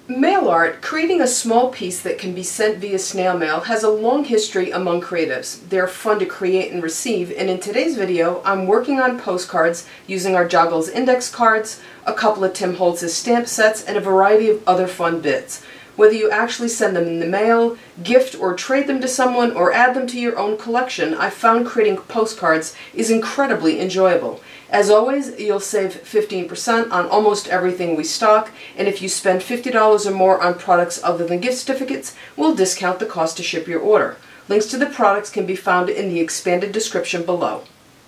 Mail art, creating a small piece that can be sent via snail mail, has a long history among creatives. They're fun to create and receive, and in today's video I'm working on postcards using our Joggles index cards, a couple of Tim Holtz's stamp sets, and a variety of other fun bits. Whether you actually send them in the mail, gift or trade them to someone, or add them to your own collection, I've found creating postcards is incredibly enjoyable. As always, you'll save 15% on almost everything we stock, and if you spend $50 or more on products other than gift certificates, we'll discount the cost to ship your order. Links to the products can be found in the expanded description below.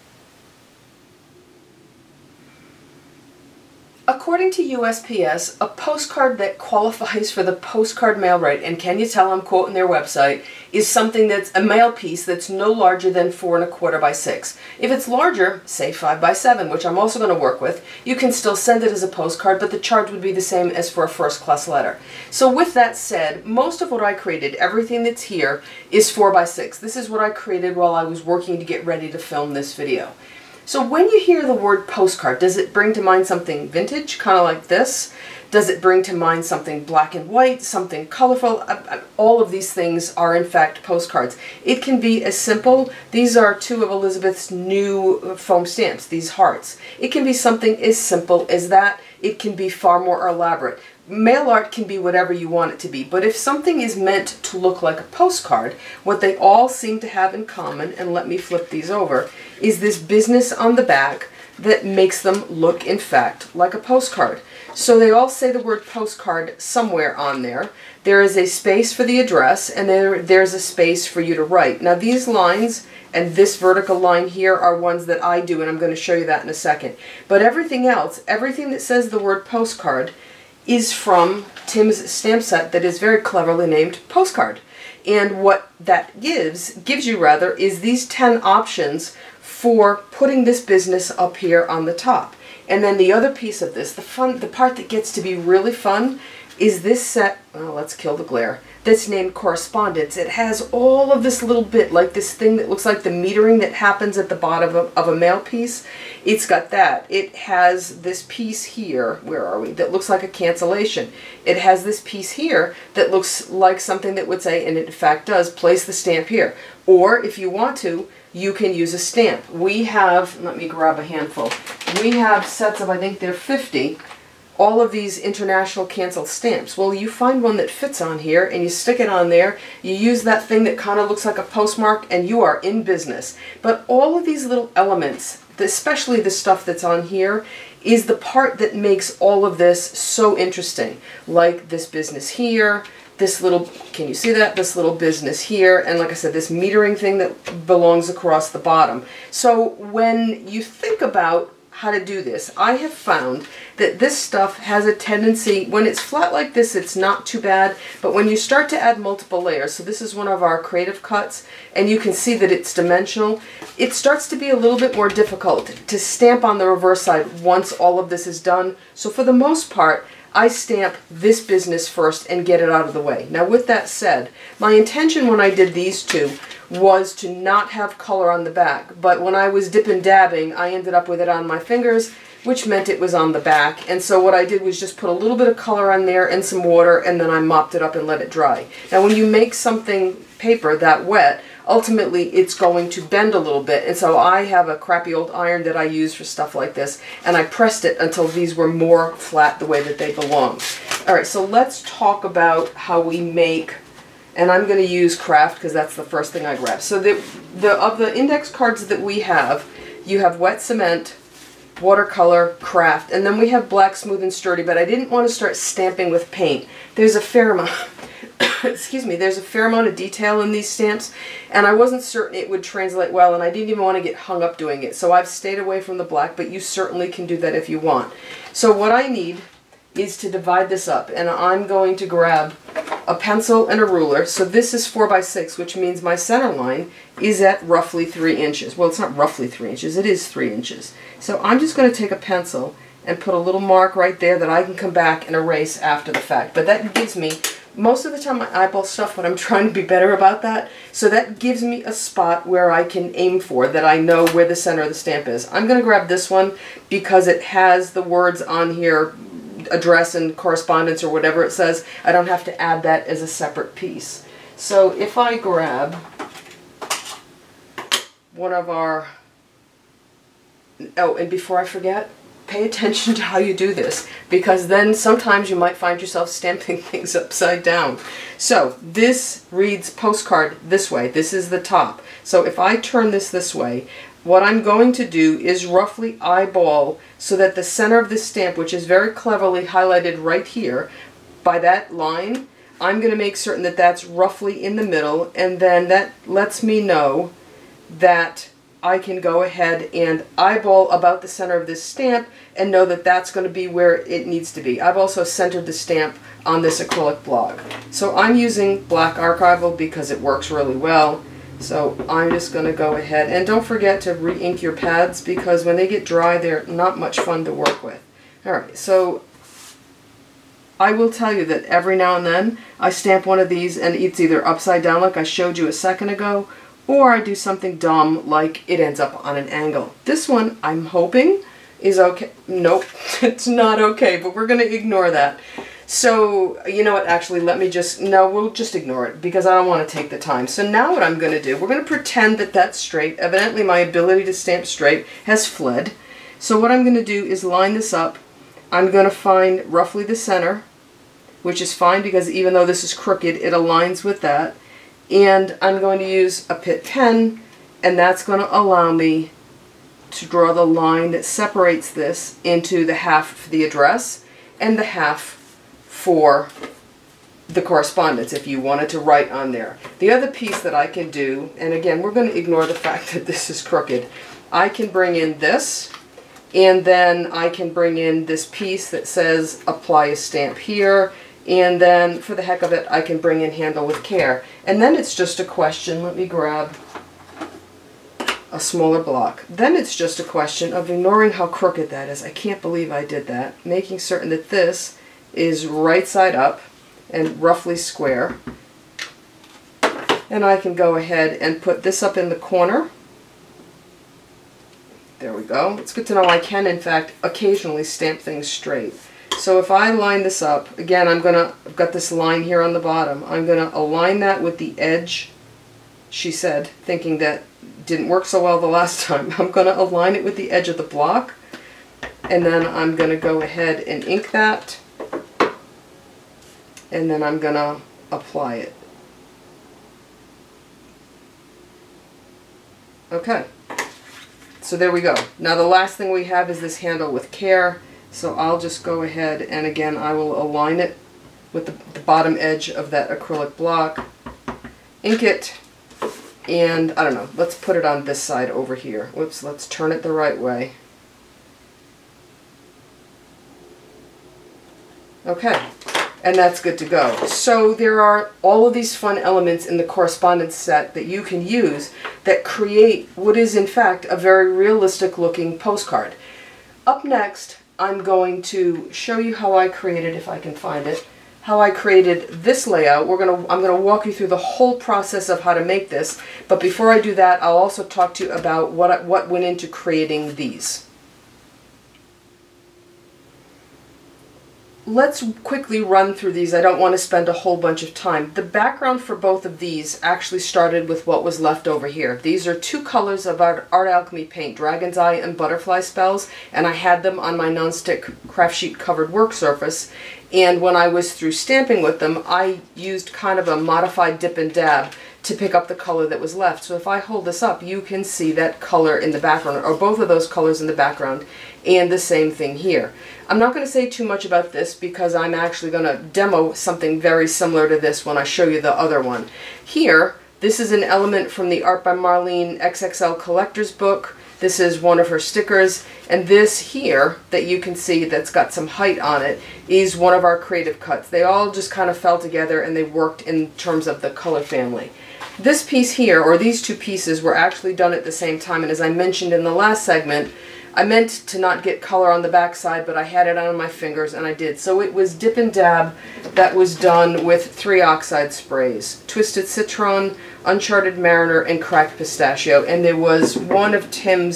According to USPS, a postcard that qualifies for the postcard mail rate, and can you tell I'm quoting their website, is something that's a mail piece that's no larger than 4 1/4 by 6. If it's larger, say 5 by 7, which I'm also going to work with, you can still send it as a postcard, but the charge would be the same as for a first-class letter. So with that said, most of what I created, everything that's here, is 4 by 6. This is what I created while I was working to get ready to film this video. So when you hear the word postcard, does it bring to mind something vintage, kind of like this? Does it bring to mind something black and white, something colorful? All of these things are in fact postcards. It can be as simple, these are 2 of Elizabeth's new foam stamps, these hearts. It can be something as simple as that. It can be far more elaborate. Mail art can be whatever you want it to be, but if something is meant to look like a postcard, what they all seem to have in common, and let me flip these over, is this business on the back that makes them look, in fact, like a postcard. So they all say the word postcard somewhere on there. There is a space for the address, and there's a space for you to write. Now these lines and this vertical line here are ones that I do, and I'm going to show you that in a second. But everything else, everything that says the word postcard, is from Tim's stamp set that is very cleverly named Postcard. And what that gives you rather, is these 10 options for putting this business up here on the top. And then the other piece of this, the part that gets to be really fun, is this set, well, let's kill the glare, that's named Correspondence. It has all of this little bit, like this thing that looks like the metering that happens at the bottom of a mail piece. It's got that. It has this piece here, where are we, that looks like a cancellation. It has this piece here that looks like something that would say, and it in fact does, place the stamp here. Or if you want to, you can use a stamp. We have, let me grab a handful, we have sets of, I think they're 50, all of these international cancel stamps. Well, you find one that fits on here and you stick it on there, you use that thing that kind of looks like a postmark, and you are in business. But all of these little elements, especially the stuff that's on here, is the part that makes all of this so interesting. Like this business here, this little, can you see that? This little business here, and like I said, this metering thing that belongs across the bottom. So when you think about how to do this, I have found that this stuff has a tendency, when it's flat like this, it's not too bad, but when you start to add multiple layers, so this is one of our creative cuts, and you can see that it's dimensional, it starts to be a little bit more difficult to stamp on the reverse side once all of this is done. So for the most part, I stamp this business first and get it out of the way. Now with that said, my intention when I did these two was to not have color on the back, but when I was dip and dabbing, I ended up with it on my fingers, which meant it was on the back. And so what I did was just put a little bit of color on there and some water, and then I mopped it up and let it dry. Now when you make something paper that wet, ultimately it's going to bend a little bit, and so I have a crappy old iron that I use for stuff like this, and I pressed it until these were more flat the way that they belong. Alright, so let's talk about how we make, and I'm going to use craft because that's the first thing I grabbed. So of the index cards that we have, you have wet cement, watercolor, craft, and then we have black, smooth, and sturdy, but I didn't want to start stamping with paint. There's a fair amount excuse me, there's a fair amount of detail in these stamps, and I wasn't certain it would translate well, and I didn't even want to get hung up doing it, so I've stayed away from the black, but you certainly can do that if you want. So what I need is to divide this up, and I'm going to grab a pencil and a ruler. So this is 4 by 6, which means my center line is at roughly 3 inches. Well, it's not roughly 3 inches, it is 3 inches. So I'm just going to take a pencil and put a little mark right there that I can come back and erase after the fact. But that gives me, most of the time I eyeball stuff, but I'm trying to be better about that. So that gives me a spot where I can aim for, that I know where the center of the stamp is. I'm going to grab this one because it has the words on here address and correspondence or whatever it says, I don't have to add that as a separate piece. So if I grab one of our, oh, and before I forget, pay attention to how you do this, because then sometimes you might find yourself stamping things upside down. So this reads postcard this way. This is the top. So if I turn this way, what I'm going to do is roughly eyeball so that the center of this stamp, which is very cleverly highlighted right here by that line, I'm going to make certain that that's roughly in the middle, and then that lets me know that I can go ahead and eyeball about the center of this stamp and know that that's going to be where it needs to be. I've also centered the stamp on this acrylic block. So I'm using black archival because it works really well. So I'm just going to go ahead, and don't forget to re-ink your pads, because when they get dry they're not much fun to work with. Alright, so I will tell you that every now and then I stamp one of these and it's either upside down like I showed you a second ago, or I do something dumb like it ends up on an angle. This one I'm hoping is okay. Nope, it's not okay, but we're going to ignore that. So, you know what, actually, let me just, no, we'll just ignore it because I don't want to take the time. So now what I'm going to do, we're going to pretend that that's straight. Evidently my ability to stamp straight has fled. So what I'm going to do is line this up. I'm going to find roughly the center, which is fine because even though this is crooked, it aligns with that. And I'm going to use a Pitt pen, and that's going to allow me to draw the line that separates this into the half for the address and the half for the correspondence if you wanted to write on there. The other piece that I can do, and again we're going to ignore the fact that this is crooked, I can bring in this, and then I can bring in this piece that says apply a stamp here, and then for the heck of it I can bring in handle with care. And then it's just a question, let me grab a smaller block. Then it's just a question of ignoring how crooked that is. I can't believe I did that. Making certain that this is right side up and roughly square. And I can go ahead and put this up in the corner. There we go. It's good to know I can, in fact, occasionally stamp things straight. So if I line this up, again, I've got this line here on the bottom. I'm going to align that with the edge, she said, thinking that didn't work so well the last time. I'm going to align it with the edge of the block, and then I'm going to go ahead and ink that, and then I'm going to apply it. Okay, so there we go. Now the last thing we have is this handle with care, so I'll just go ahead and again I will align it with the bottom edge of that acrylic block, ink it, and I don't know, let's put it on this side over here. Whoops, let's turn it the right way. Okay, and that's good to go. So there are all of these fun elements in the correspondence set that you can use that create what is in fact a very realistic looking postcard. Up next, I'm going to show you how I created, if I can find it, how I created this layout. I'm going to walk you through the whole process of how to make this, but before I do that, I'll also talk to you about what went into creating these. Let's quickly run through these. I don't want to spend a whole bunch of time. The background for both of these actually started with what was left over here. These are two colors of Art Alchemy paint, Dragon's Eye and Butterfly Spells, and I had them on my nonstick craft sheet covered work surface. And when I was through stamping with them, I used kind of a modified dip and dab to pick up the color that was left. So if I hold this up, you can see that color in the background, or both of those colors in the background, and the same thing here. I'm not going to say too much about this because I'm actually going to demo something very similar to this when I show you the other one. Here, this is an element from the Art by Marlene XXL Collector's Book. This is one of her stickers, and this here that you can see that's got some height on it is one of our creative cuts. They all just kind of fell together and they worked in terms of the color family. This piece here, or these two pieces, were actually done at the same time, and as I mentioned in the last segment, I meant to not get color on the back side, but I had it on my fingers and I did. So it was dip and dab that was done with 3 oxide sprays: Twisted Citron, Uncharted Mariner, and Cracked Pistachio. And there was one of Tim's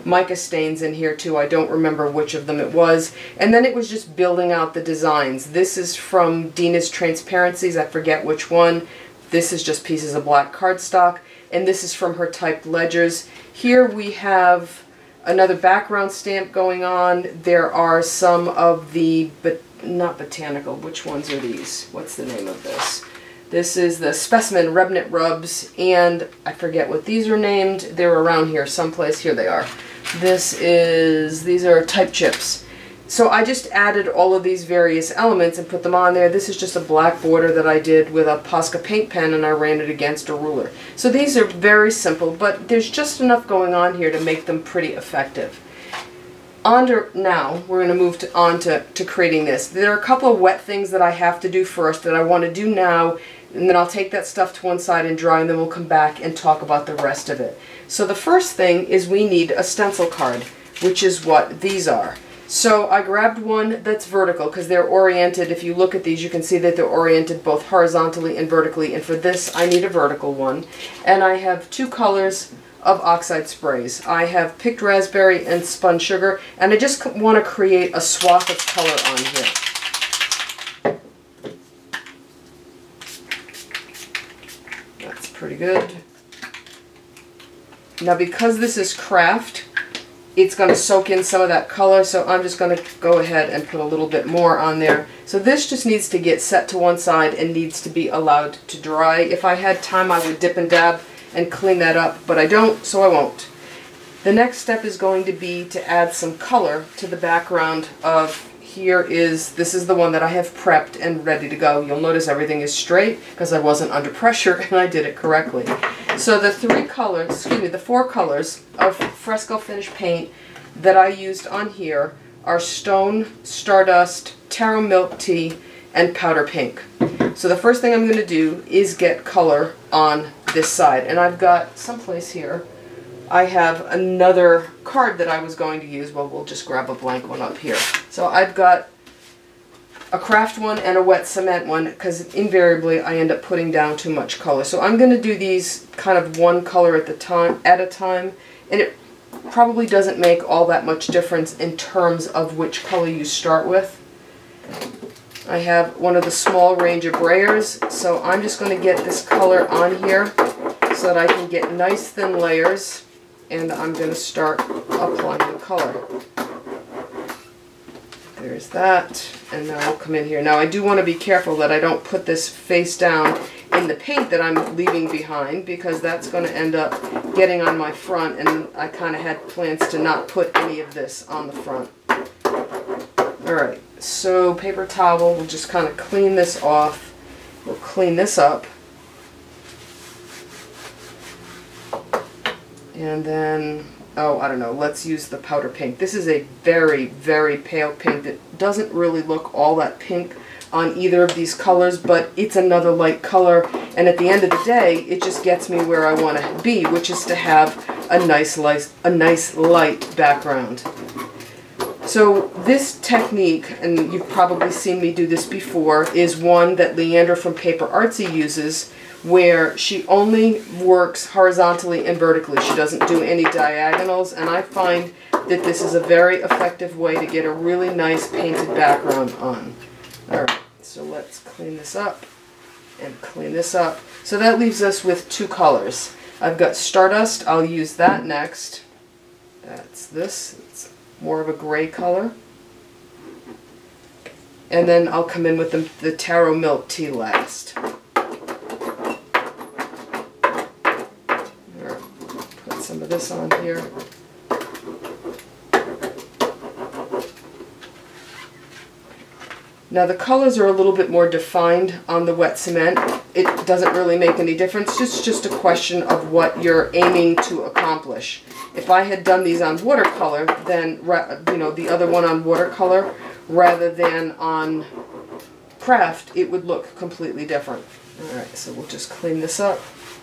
mica stains in here too. I don't remember which of them it was. And then it was just building out the designs. This is from Dina's Transparencies. I forget which one. This is just pieces of black cardstock. And this is from her typed ledgers. Here we have another background stamp going on. There are some of the, but not botanical, which ones are these? What's the name of this? This is the Specimen Remnant Rubs, and I forget what these are named. They're around here someplace. Here they are. These are type chips. So I just added all of these various elements and put them on there. This is just a black border that I did with a Posca paint pen, and I ran it against a ruler. So these are very simple, but there's just enough going on here to make them pretty effective. Now, we're going to move on to creating this. There are a couple of wet things that I have to do first that I want to do now, and then I'll take that stuff to one side and dry, and then we'll come back and talk about the rest of it. So the first thing is we need a stencil card, which is what these are. So I grabbed one that's vertical because they're oriented. If you look at these, you can see that they're oriented both horizontally and vertically, and for this I need a vertical one. And I have two colors of oxide sprays. I have Picked Raspberry and Spun Sugar, and I just want to create a swath of color on here. That's pretty good. Now because this is craft, it's going to soak in some of that color, so I'm just going to go ahead and put a little bit more on there. So this just needs to get set to one side and needs to be allowed to dry. If I had time, I would dip and dab and clean that up, but I don't, so I won't. The next step is going to be to add some color to the background of this is the one that I have prepped and ready to go. You'll notice everything is straight because I wasn't under pressure and I did it correctly. So the four colors of Fresco Finish paint that I used on here are Stone, Stardust, Taro Milk Tea, and Powder Pink. So the first thing I'm going to do is get color on this side, and I've got someplace here I have another card that I was going to use. Well, we'll just grab a blank one up here. So I've got a craft one and a wet cement one because invariably I end up putting down too much color. So I'm going to do these kind of one color at a time, and it probably doesn't make all that much difference in terms of which color you start with. I have one of the small Ranger Brayers, so I'm just going to get this color on here so that I can get nice thin layers, and I'm going to start applying the color. There's that, and now I'll come in here. Now I do want to be careful that I don't put this face down in the paint that I'm leaving behind, because that's going to end up getting on my front, and I kind of had plans to not put any of this on the front. Alright, so paper towel, we'll just kind of clean this off. We'll clean this up. And then, oh, I don't know, let's use the powder pink. This is a very, very pale pink that doesn't really look all that pink on either of these colors, but it's another light color, and at the end of the day, it just gets me where I want to be, which is to have a nice light background. So this technique, and you've probably seen me do this before, is one that Leandra from Paper Artsy uses, where she only works horizontally and vertically. She doesn't do any diagonals, and I find that this is a very effective way to get a really nice painted background on. Alright, so let's clean this up and clean this up. So that leaves us with two colors. I've got Stardust, I'll use that next. That's this, it's more of a gray color. And then I'll come in with the Taro Milk Tea last. Put some of this on here. Now the colors are a little bit more defined on the wet cement. It doesn't really make any difference. It's just a question of what you're aiming to accomplish. If I had done these on watercolor, then, you know, the other one on watercolor rather than on craft, it would look completely different. Alright, so we'll just clean this up.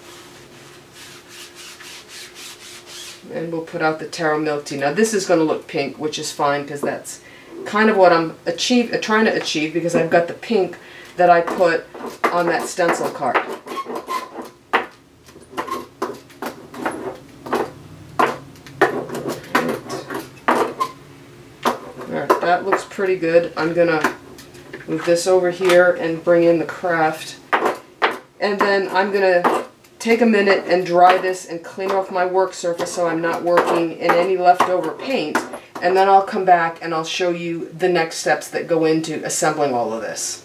And we'll put out the Taro Milk Tea. Now this is going to look pink, which is fine because that's kind of what I'm trying to achieve, because I've got the pink that I put on that stencil card. that looks pretty good. I'm gonna move this over here and bring in the craft. And then I'm gonna take a minute and dry this and clean off my work surface so I'm not working in any leftover paint. And then I'll come back and I'll show you the next steps that go into assembling all of this.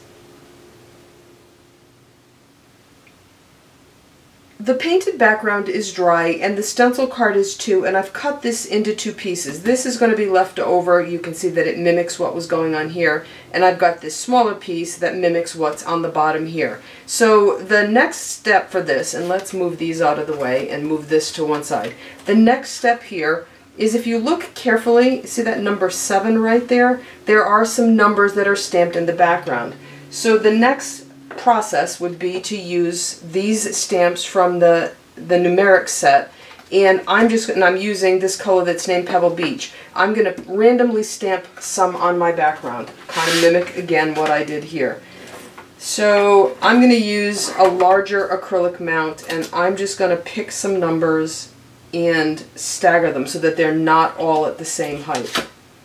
The painted background is dry and the stencil card is too, and I've cut this into two pieces. This is going to be left over. You can see that it mimics what was going on here, and I've got this smaller piece that mimics what's on the bottom here. So the next step for this, and let's move these out of the way and move this to one side. The next step here is, if you look carefully, see that number 7 right there? There are some numbers that are stamped in the background. So the next process would be to use these stamps from the numeric set, and I'm using this color that's named Pebble Beach. I'm going to randomly stamp some on my background, kind of mimic again what I did here. So I'm going to use a larger acrylic mount, and I'm just going to pick some numbers and stagger them so that they're not all at the same height.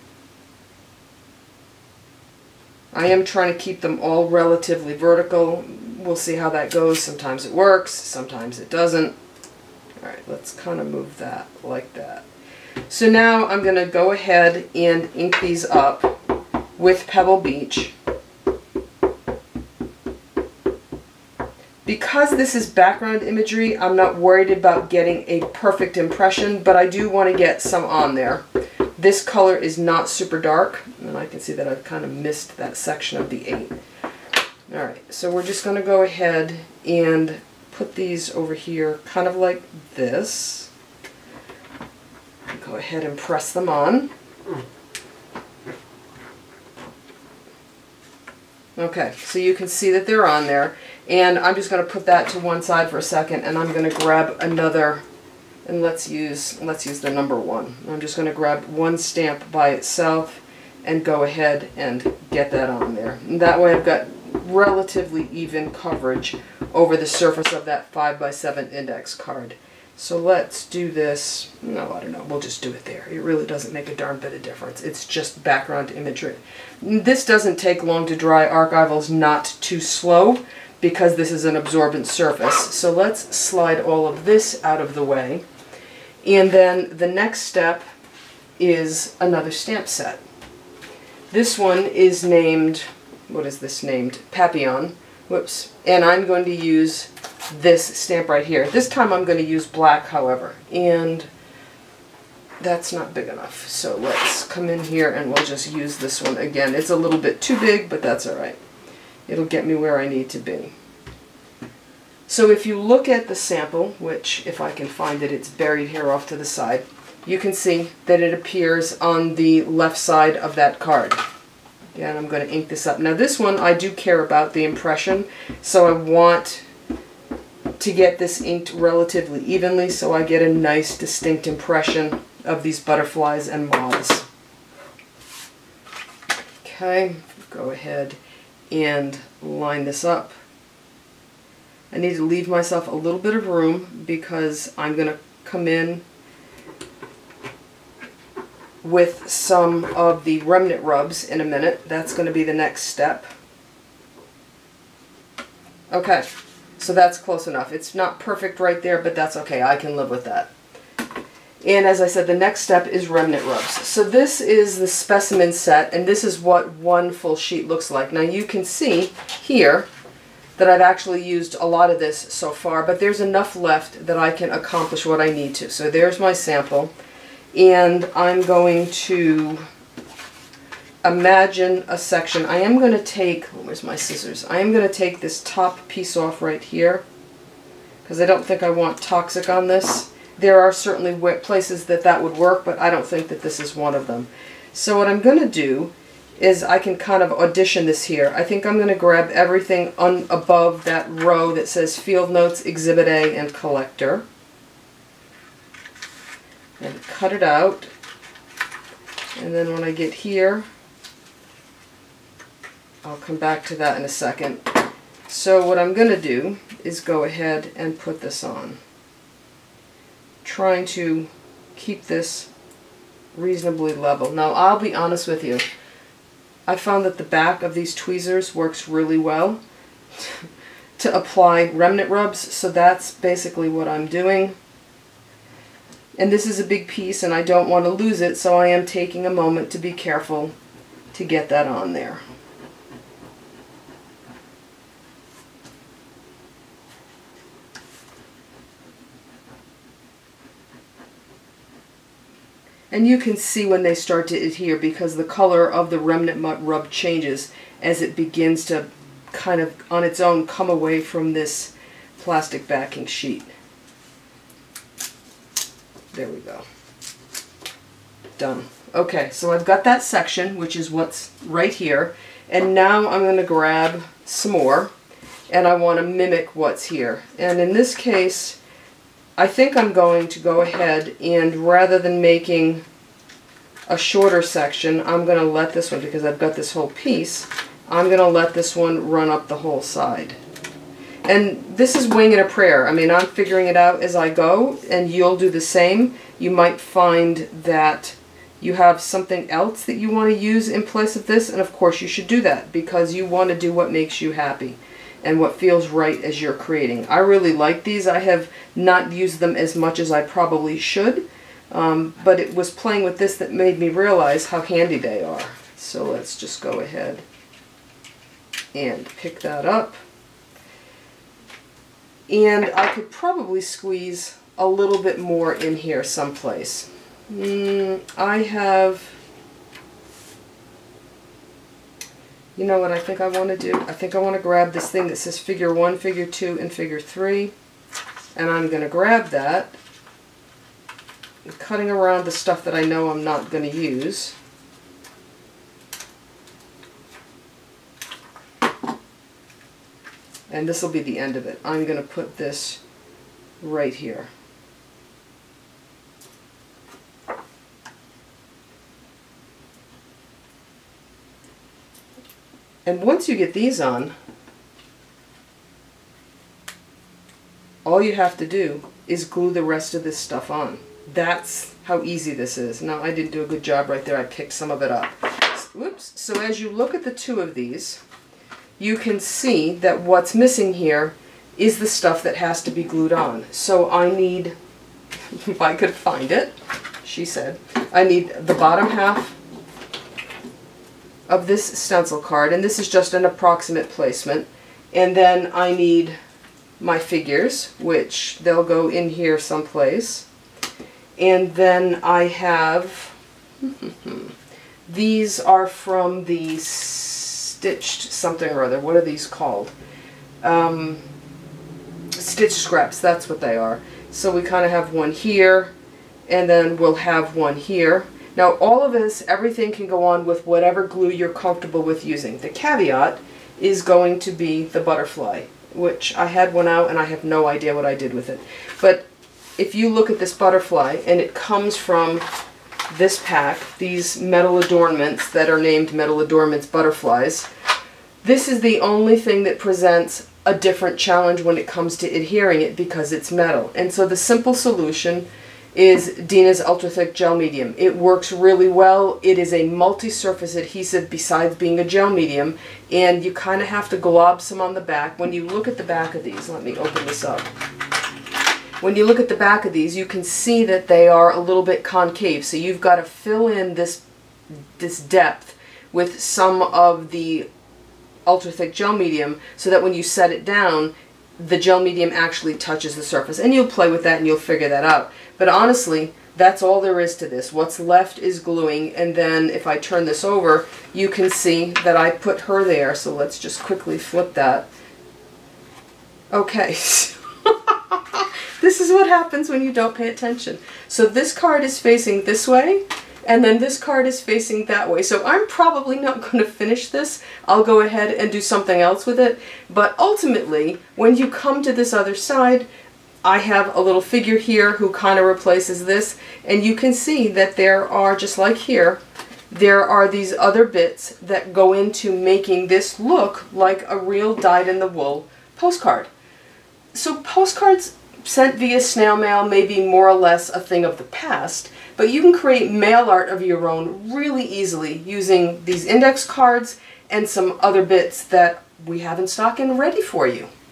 I am trying to keep them all relatively vertical. We'll see how that goes. Sometimes it works, sometimes it doesn't. Alright, let's kind of move that like that. So now I'm going to go ahead and ink these up with Pebble Beach. Because this is background imagery, I'm not worried about getting a perfect impression, but I do want to get some on there. This color is not super dark, and I can see that I've kind of missed that section of the 8. Alright, so we're just going to go ahead and put these over here kind of like this. Go ahead and press them on. Okay, so you can see that they're on there, and I'm just going to put that to one side for a second, and I'm going to grab another. And let's use the number 1. I'm just going to grab one stamp by itself and go ahead and get that on there. And that way I've got relatively even coverage over the surface of that 5x7 index card. So let's do this. No, I don't know. We'll just do it there. It really doesn't make a darn bit of difference. It's just background imagery. This doesn't take long to dry. Archival's not too slow because this is an absorbent surface. So let's slide all of this out of the way. And then the next step is another stamp set. This one is named, what is this named? Papillon. Whoops. And I'm going to use this stamp right here. This time I'm going to use black, however. And that's not big enough. So let's come in here and we'll just use this one again. It's a little bit too big, but that's alright. It'll get me where I need to be. So if you look at the sample, which if I can find it, it's buried here off to the side, you can see that it appears on the left side of that card. Again, I'm going to ink this up. Now this one I do care about the impression, so I want to get this inked relatively evenly so I get a nice distinct impression of these butterflies and moths. Okay, go ahead and line this up. I need to leave myself a little bit of room because I'm going to come in with some of the remnant rubs in a minute. That's going to be the next step. Okay, so that's close enough. It's not perfect right there, but that's okay. I can live with that. And as I said, the next step is remnant rubs. So this is the specimen set, and this is what one full sheet looks like. Now you can see here that I've actually used a lot of this so far, but there's enough left that I can accomplish what I need to. So there's my sample, and I'm going to imagine a section. I am going to take, where's my scissors? I am going to take this top piece off right here, because I don't think I want toxic on this. There are certainly places that would work, but I don't think that this is one of them. So what I'm going to do is I can kind of audition this here. I think I'm going to grab everything above that row that says Field Notes, Exhibit A, and Collector, and cut it out. And then when I get here, I'll come back to that in a second. So what I'm going to do is go ahead and put this on, trying to keep this reasonably level. Now I'll be honest with you, I found that the back of these tweezers works really well to apply remnant rubs, so that's basically what I'm doing. And this is a big piece and I don't want to lose it, so I am taking a moment to be careful to get that on there. And you can see when they start to adhere because the color of the remnant rub changes as it begins to kind of on its own come away from this plastic backing sheet. There we go. Done. Okay, so I've got that section, which is what's right here, and now I'm going to grab some more, and I want to mimic what's here. And in this case, I think I'm going to go ahead and rather than making a shorter section, I'm going to let this one, because I've got this whole piece, I'm going to let this one run up the whole side. And this is winging a prayer. I mean, I'm figuring it out as I go, and you'll do the same. You might find that you have something else that you want to use in place of this, and of course you should do that because you want to do what makes you happy and what feels right as you're creating. I really like these. I have not used them as much as I probably should, but it was playing with this that made me realize how handy they are. So let's just go ahead and pick that up. And I could probably squeeze a little bit more in here someplace. I have, you know what I think I want to do? I think I want to grab this thing that says figure 1, figure 2, and figure 3. And I'm going to grab that, cutting around the stuff that I know I'm not going to use. And this will be the end of it. I'm going to put this right here. And once you get these on, all you have to do is glue the rest of this stuff on. That's how easy this is. Now, I didn't do a good job right there. I picked some of it up. Whoops. So as you look at the two of these, you can see that what's missing here is the stuff that has to be glued on. So I need, if I could find it, she said, I need the bottom half of this stencil card, and this is just an approximate placement, and then I need my figures, which they'll go in here someplace, and then I have, these are from the stitched something or other. What are these called? Stitch scraps, that's what they are. So we kind of have one here, and then we'll have one here. Now all of this, everything can go on with whatever glue you're comfortable with using. The caveat is going to be the butterfly, which I had one out and I have no idea what I did with it. But if you look at this butterfly, and it comes from this pack, these metal adornments that are named Metal Adornments Butterflies, this is the only thing that presents a different challenge when it comes to adhering it because it's metal. And so the simple solution is Dina's Ultra Thick Gel Medium. It works really well. It is a multi-surface adhesive besides being a gel medium, and you kind of have to glob some on the back. When you look at the back of these, let me open this up. When you look at the back of these, you can see that they are a little bit concave, so you've got to fill in this depth with some of the Ultra Thick Gel Medium so that when you set it down, the gel medium actually touches the surface. And you'll play with that and you'll figure that out. But honestly, that's all there is to this. What's left is gluing, and then if I turn this over, you can see that I put her there. So let's just quickly flip that. Okay, this is what happens when you don't pay attention. So this card is facing this way, and then this card is facing that way. So I'm probably not going to finish this. I'll go ahead and do something else with it. But ultimately, when you come to this other side, I have a little figure here who kind of replaces this, and you can see that there are, just like here, there are these other bits that go into making this look like a real dyed-in-the-wool postcard. So postcards sent via snail mail may be more or less a thing of the past, But you can create mail art of your own really easily using these index cards and some other bits that we have in stock and ready for you.